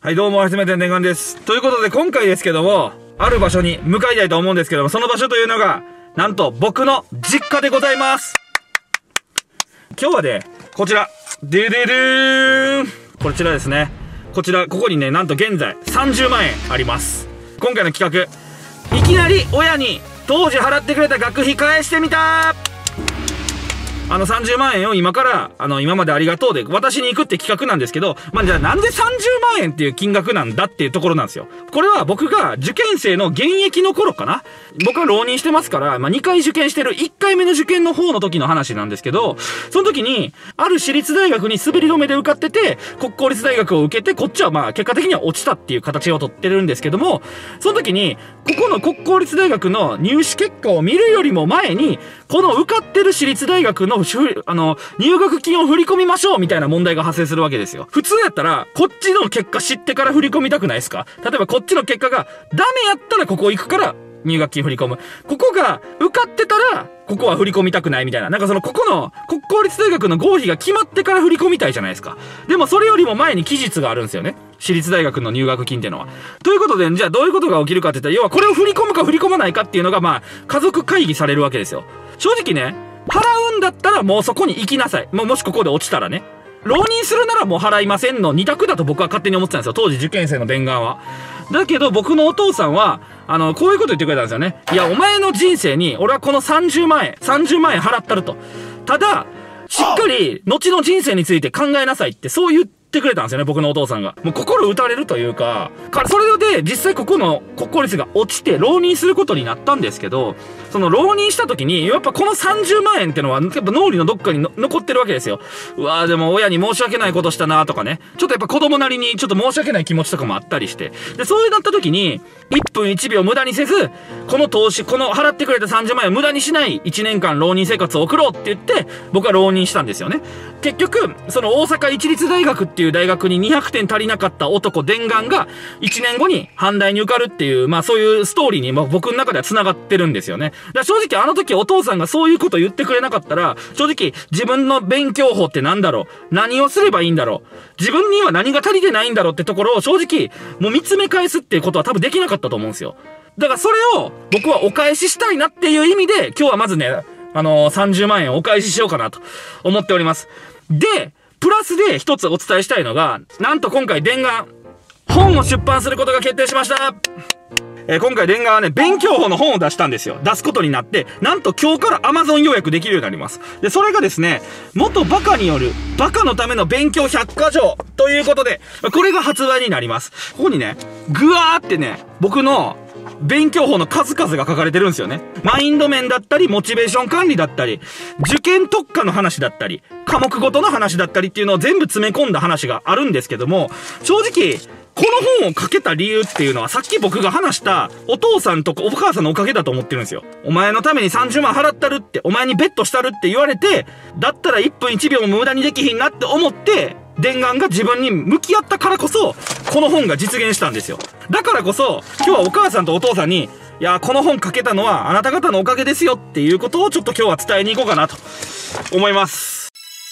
はい、どうも、初めて念願です。ということで、今回ですけども、ある場所に向かいたいと思うんですけども、その場所というのが、なんと、僕の実家でございます。今日はね、こちら、でででーん。こちらですね。ここにね、なんと現在、30万円あります。今回の企画、いきなり親に、当時払ってくれた学費返してみたー。30万円を今から、今までありがとうで渡しに行くって企画なんですけど、じゃあなんで30万円っていう金額なんだっていうところなんですよ。これは僕が受験生の現役の頃かな。僕は浪人してますから、2回受験してる1回目の受験の方の時の話なんですけど、その時に、ある私立大学に滑り止めで受かってて、国公立大学を受けて、こっちは結果的には落ちたっていう形を取ってるんですけども、その時に、ここの国公立大学の入試結果を見るよりも前に、この受かってる私立大学の入学金を振り込みましょうみたいな問題が発生するわけですよ。普通やったら、こっちの結果知ってから振り込みたくないですか？例えばこっちの結果がダメやったらここ行くから入学金振り込む。ここが受かってたら、ここは振り込みたくないみたいな。ここの国公立大学の合否が決まってから振り込みたいじゃないですか。でもそれよりも前に期日があるんですよね。私立大学の入学金っていうのは。ということで、じゃあどういうことが起きるかって言ったら、要はこれを振り込むか振り込まないかっていうのが家族会議されるわけですよ。正直ね、払うんだったらもうそこに行きなさい。もしここで落ちたらね。浪人するならもう払いませんの2択だと僕は勝手に思ってたんですよ。当時受験生の弁願は。だけど僕のお父さんは、こういうこと言ってくれたんですよね。いや、お前の人生に俺はこの30万円払ったると。ただ、しっかり後の人生について考えなさいってそう言ってくれたんですよね、僕のお父さんが。もう心打たれるというか、それで実際ここの国公立が落ちて浪人することになったんですけど、その浪人した時に、やっぱこの30万円ってのは、やっぱ脳裏のどっかに残ってるわけですよ。うわーでも親に申し訳ないことしたなとかね。ちょっとやっぱ子供なりにちょっと申し訳ない気持ちとかもあったりして。で、そうなった時に、1分1秒無駄にせず、この払ってくれた30万円を無駄にしない1年間浪人生活を送ろうって言って、僕は浪人したんですよね。結局、その大阪一律大学っていう大学に200点足りなかった男伝願が、1年後に阪大に受かるっていう、そういうストーリーに僕の中では繋がってるんですよね。だから正直あの時お父さんがそういうこと言ってくれなかったら、正直自分の勉強法って何だろう？何をすればいいんだろう？自分には何が足りてないんだろうってところを正直、もう見つめ返すっていうことは多分できなかったと思うんですよ。だからそれを僕はお返ししたいなっていう意味で、今日はまずね、30万円をお返ししようかなと思っております。で、プラスで一つお伝えしたいのが、なんと今回伝願、本を出版することが決定しました。今回伝願はね、勉強法の本を出したんですよ。出すことになって、なんと今日から Amazon 予約できるようになります。で、それがですね、元バカによる、バカのための勉強100箇条ということで、これが発売になります。ここにね、ぐわーってね、僕の勉強法の数々が書かれてるんですよね。マインド面だったり、モチベーション管理だったり、受験特化の話だったり、科目ごとの話だったりっていうのを全部詰め込んだ話があるんですけども、正直、この本を書けた理由っていうのはさっき僕が話したお父さんとかお母さんのおかげだと思ってるんですよ。お前のために30万払ったるって、お前にベットしたるって言われて、だったら1分1秒も無駄にできひんなって思って、伝願が自分に向き合ったからこそ、この本が実現したんですよ。だからこそ、今日はお母さんとお父さんに、いや、この本書けたのはあなた方のおかげですよっていうことをちょっと今日は伝えに行こうかなと思います。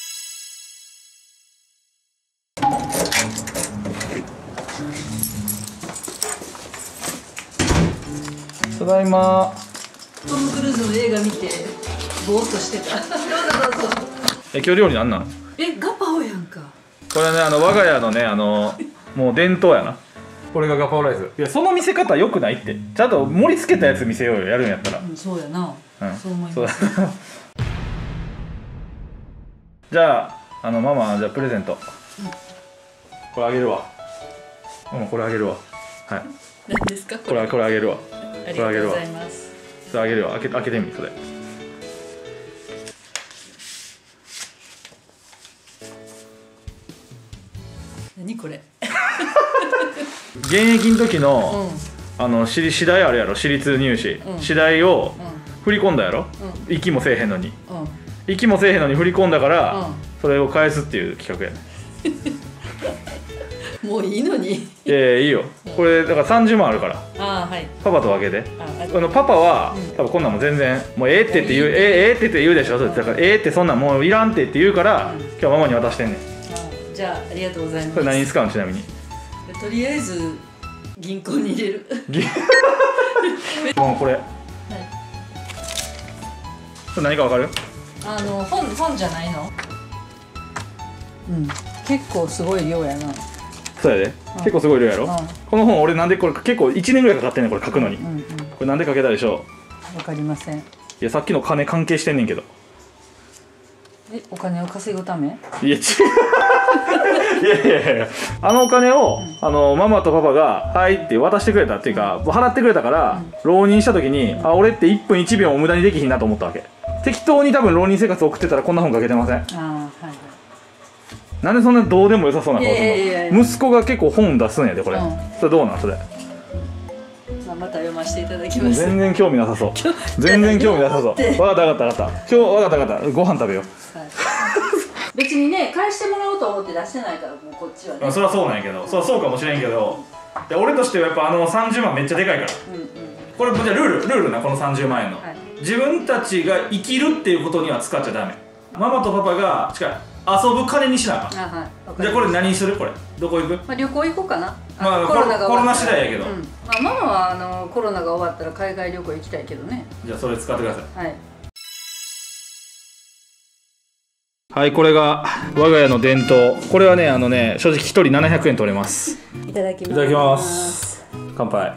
ただいま。 トム・クルーズの映画見てぼーっとしてた。どうぞどうぞ。 今日料理なんなん？ ガパオやんか。 これね、我が家のね、もう伝統やな。これがガパオライス。いや、その見せ方良くないって。ちゃんと盛り付けたやつ見せようよ、やるんやったら。 そうやな。そう思いそうだ。 ます。 じゃあ、ママ、じゃあプレゼント。これあげるわ。ママ、これあげるわ。はい。 何ですか？ これあげるわ。 ありがとうございます。 それあげるわ。開けてみ、それ。 何これ？ 現役の時の、私大あるやろ、私立入試、私大を振り込んだやろ、行きもせえへんのに、行きもせえへんのに振り込んだから、それを返すっていう企画やね。 もういいのに。 いいよ。これだから30万あるから。パパと分けて。パパは多分こんなんも全然もうええって言う、ええって言うでしょ。だからええってそんなんもういらんって言うから、今日はママに渡してんねん。 じゃあありがとうございます。 これ何に使うの？ちなみに。 とりあえず銀行に入れる。 もうこれ、 はい、 これ何かわかる？ 本じゃないの？うん、結構すごい量やな。 そうやで、結構すごい量やろ。この本俺なんでこれ結構1年ぐらいかかってんねんこれ書くのに。これなんで書けたでしょう？わかりません。いやさっきの金関係してんねんけど。 お金を稼ぐため？ いや違う。いやあのお金を、ママとパパが「はい」って渡してくれたっていうか払ってくれたから、浪人した時に俺って1分1秒も無駄にできひんなと思ったわけ。適当に多分浪人生活送ってたらこんな本書けてません。なんでそんなどうでもよさそうな顔するの？息子が結構本出すんやでこれ。それどうなんそれ？ また読ませていただきます。 全然興味なさそう。全然興味なさそう。分かった分かった分かった。今日分かった分かった。ご飯食べよう。 別にね返してもらおうと思って出してないからもうこっちはね。 そりゃそうなんやけど、そうかもしれんけど、俺としてはやっぱ30万めっちゃでかいから。これじゃあルールな、この30万円の。自分たちが生きるっていうことには使っちゃダメ。ママとパパが遊ぶ金にしなあかん。じゃあこれ何する？これどこ行く？ 旅行行こうかな。 コロナ次第やけど。 ママはコロナが終わったら海外旅行行きたいけどね。 じゃあそれ使ってください。 はい。 はい、これが我が家の伝統。これはね正直1人700円取れます。 いただきます。 いただきます。乾杯。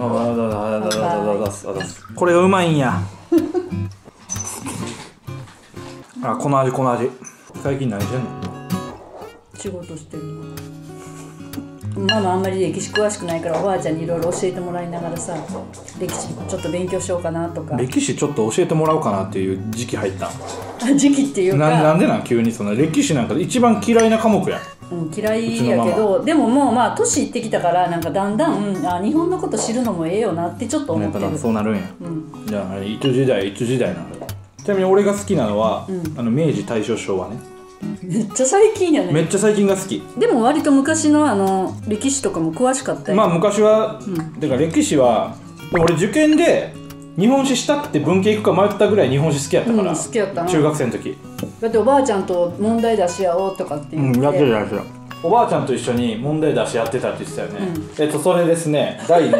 これがうまいんや。あ、この味。最近何してんの？ 仕事してる。ママあんまり歴史詳しくないからおばあちゃんにいろいろ教えてもらいながらさ、歴史ちょっと勉強しようかなとか。 歴史ちょっと教えてもらおうかなっていう時期入った。 時期っていうかなんでなん急にその歴史なんか一番嫌いな科目や。 嫌いやけど、でももうまあ年いってきたからなんかだんだん、日本のこと知るのもええよなってちょっと思ってる。 そうなるんや。じゃあいつ時代なの？ちなみに俺が好きなのは、明治大正昭和ね。 めっちゃ最近やね。 めっちゃ最近が好き。 でも割と昔の歴史とかも詳しかったよ。 まあ昔は、だから歴史は俺受験で日本史したって文系行くか迷ったぐらい日本史好きやったから、 好きやったな。 中学生の時だっておばあちゃんと問題出し合おうとかって言って、 やってるおばあちゃんと一緒に問題出し合ってたって言ってたよね。それですね、第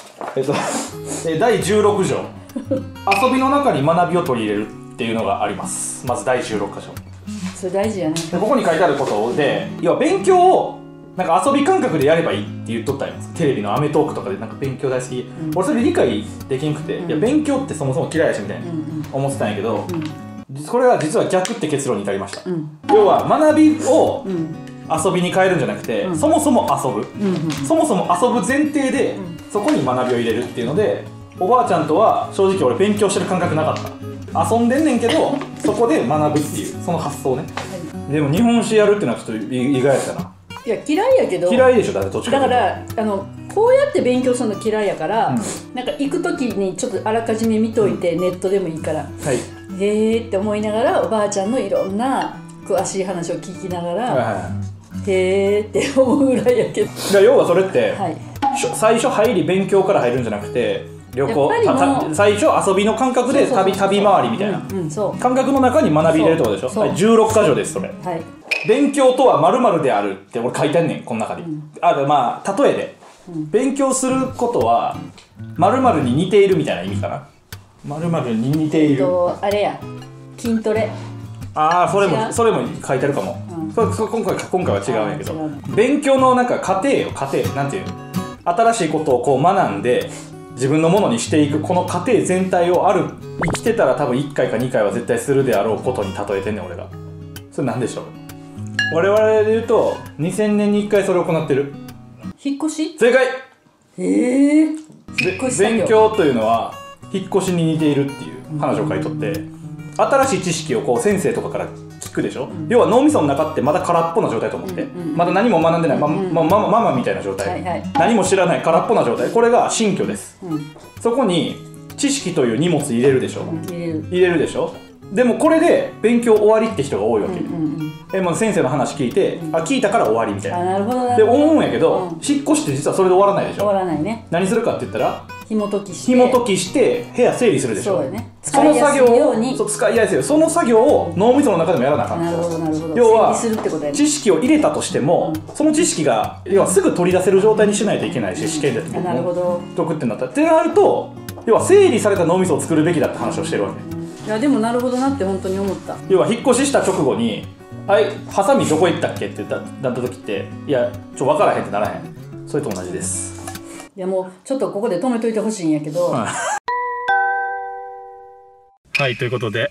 16条遊びの中に学びを取り入れるっていうのがあります。まず第16箇所。 それ大事やね。 でここに書いてあることで、要は勉強をなんか遊び感覚でやればいいって言っとったんです。テレビのアメトーークとかでなんか勉強大好き、俺それ理解できんくて、いや勉強ってそもそも嫌いやしみたいな思ってたんやけど、これは実は逆って結論に至りました。要は学びを遊びに変えるんじゃなくて、そもそも遊ぶ、そもそも遊ぶ前提でそこに学びを入れるっていうので、おばあちゃんとは正直俺勉強してる感覚なかった。遊んでんねんけどそこで学ぶっていうその発想ね。でも日本史やるっていうのはちょっと意外やったな。 いや嫌いやけど、 嫌いでしょだって途中だからこうやって勉強するの嫌いやから、なんか行く時にちょっとあらかじめ見といて、ネットでもいいから、へーって思いながらおばあちゃんのいろんな詳しい話を聞きながら、へーって思うぐらいやけど、 要はそれって、最初入り勉強から入るんじゃなくて旅行最初遊びの感覚で旅回りみたいな感覚の中に学び入れるってことでしょ。16箇所ですそれ。勉強とは〇〇であるって俺書いてんねんこの中に。まあ例えで勉強することは〇〇に似ているみたいな意味かな。〇〇に似ている、 あれや筋トレ。 それも書いてあるかも。今回は違うんやけど、勉強のなんか過程なんていうの、新しいことをこう学んで自分のものにしていくこの過程全体を生きてたら多分1回か2回は絶対するであろうことに例えてんねん俺が。それなんでしょう。我々で言うと2000年に1回それを行ってる。 引っ越し？ 正解。 引っ越し勉強というのは引っ越しに似ているっていう話を書いとって、新しい知識をこう先生とかから聞くでしょ。要は脳みその中ってまだ空っぽな状態と思って、まだ何も学んでない、ママみたいな状態、何も知らない空っぽな状態、これが新居です。そこに知識という荷物入れるでしょ。入れるでしょ。でもこれで勉強終わりって人が多いわけ。もう先生の話聞いて、聞いたから終わりみたいな。で思うんやけど、引っ越しって実はそれで終わらないでしょ。 終わらないね。 何するかって言ったら紐解きして部屋整理するでしょ。 そうよね。 その作業を使いやすいように。 使いやすいよ。その作業を脳みその中でもやらなあかん。 なるほどなるほど。 要は整理するってことやね。 知識を入れたとしても、その知識が要はすぐ取り出せる状態にしないといけないし、試験で僕なるほど。 も解くってなったらってなると、要は整理された脳みそを作るべきだって話をしてるわけ。 いやでもなるほどなって本当に思った。 要は引っ越しした直後に「はい、ハサミどこ行ったっけ?」ってなった時って「いや分からへん」ってならへん。それと同じです。 いやもうちょっとここで止めといてほしいんやけど、 はい、ということで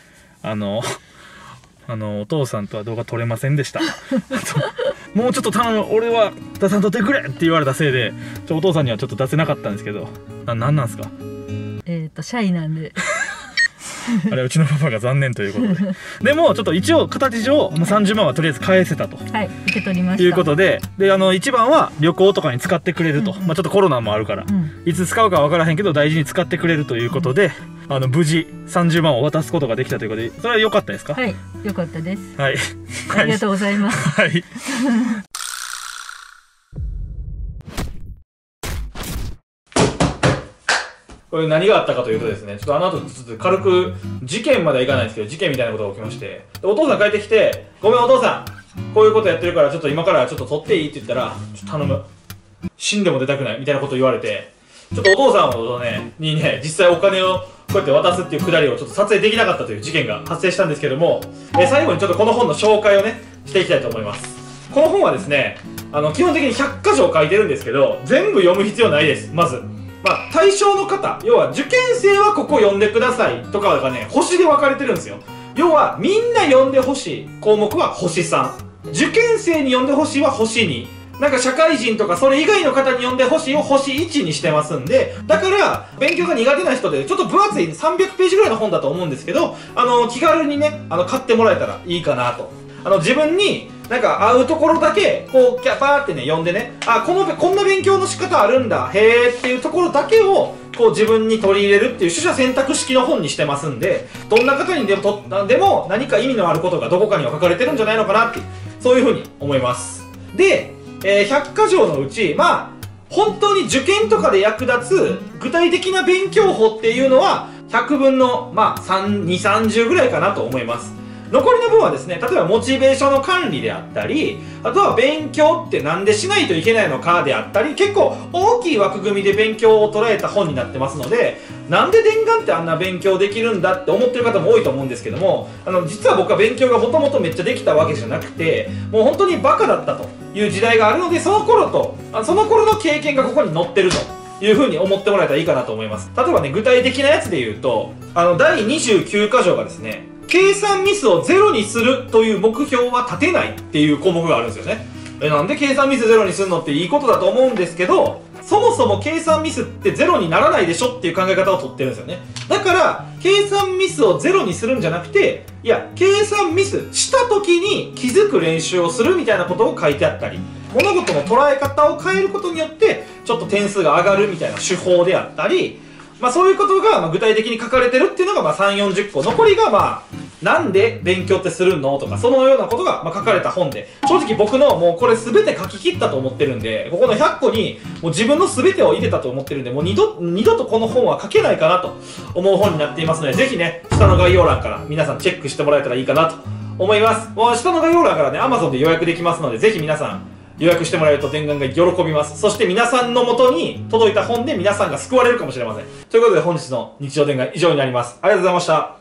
お父さんとは動画撮れませんでしたもうちょっと頼む、俺は出さんとってくれって言われたせいでお父さんにはちょっと出せなかったんですけど、なんなんですか？ シャイなんであれうちのパパが残念ということででもちょっと一応形上もう30万はとりあえず返せたと、 はい、受け取りましたいうことで、一番は旅行とかに使ってくれると、ちょっとコロナもあるから、いつ使うか分からへんけど大事に使ってくれるということで、無事30万を渡すことができたということで、それは良かったですか？ はい、良かったです。 はい、 ありがとうございます。 はいこれ何があったかというとですね、ちょっとあの後ちょっと軽く事件まではいかないんですけど、事件みたいなことが起きまして、お父さん帰ってきて「ごめんお父さん、こういうことやってるからちょっと今からちょっと取っていい?」って言ったら「ちょっと頼む、死んでも出たくない」みたいなことを言われて、ちょっとお父さんにね実際お金をこうやって渡すっていうくだりをちょっと撮影できなかったという事件が発生したんですけども、最後にちょっとこの本の紹介をねしていきたいと思います。この本はですね、基本的に100箇条書いてるんですけど、全部読む必要ないです。まず対象の方、要は受験生はここ読んでくださいとかがね、星で分かれてるんですよ。要はみんな読んでほしい項目は星3、受験生に読んでほしいは星2、なんか社会人とかそれ以外の方に読んでほしいを星1にしてますんで、だから勉強が苦手な人でちょっと分厚い300ページぐらいの本だと思うんですけど、気軽にね買ってもらえたらいいかなと。自分になんか合うところだけこうキャパーってね読んでね、こんな勉強の仕方あるんだへーっていうところだけをこう自分に取り入れるっていう取捨選択式の本にしてますんで、どんな方にでも何か意味のあることがどこかには書かれてるんじゃないのかなって、そういうふうに思います。で、100箇条のうち本当に受験とかで役立つ具体的な勉強法っていうのは100分の2、30ぐらいかなと思います。残りの分はですね、例えばモチベーションの管理であったり、あとは勉強ってなんでしないといけないのかであったり、結構大きい枠組みで勉強を捉えた本になってますので、なんで伝願ってあんな勉強できるんだって思ってる方も多いと思うんですけども、実は僕は勉強がもともとめっちゃできたわけじゃなくて、もう本当にバカだったという時代があるので、その頃の経験がここに載ってるというふうに思ってもらえたらいいかなと思います。例えばね、具体的なやつで言うと、第29箇条がですね、計算ミスをゼロにするという目標は立てないっていう項目があるんですよね。なんで計算ミスゼロにするのっていいことだと思うんですけど、そもそも計算ミスってゼロにならないでしょっていう考え方をとってるんですよね。だから計算ミスをゼロにするんじゃなくて、いや計算ミスした時に気づく練習をするみたいなことを書いてあったり、物事の捉え方を変えることによってちょっと点数が上がるみたいな手法であったり、そういうことが具体的に書かれてるっていうのが3、40個、残りがなんで勉強ってするのとか、そのようなことが書かれた本で、正直僕のもうこれ全て書き切ったと思ってるんで、ここの100個にもう自分の全てを入れたと思ってるんで、もう二度とこの本は書けないかなと思う本になっていますので、ぜひね、下の概要欄から皆さんチェックしてもらえたらいいかなと思います。もう下の概要欄からね、Amazon で予約できますので、ぜひ皆さん予約してもらえると伝願が喜びます。そして皆さんの元に届いた本で皆さんが救われるかもしれません。ということで本日の日常伝願以上になります。ありがとうございました。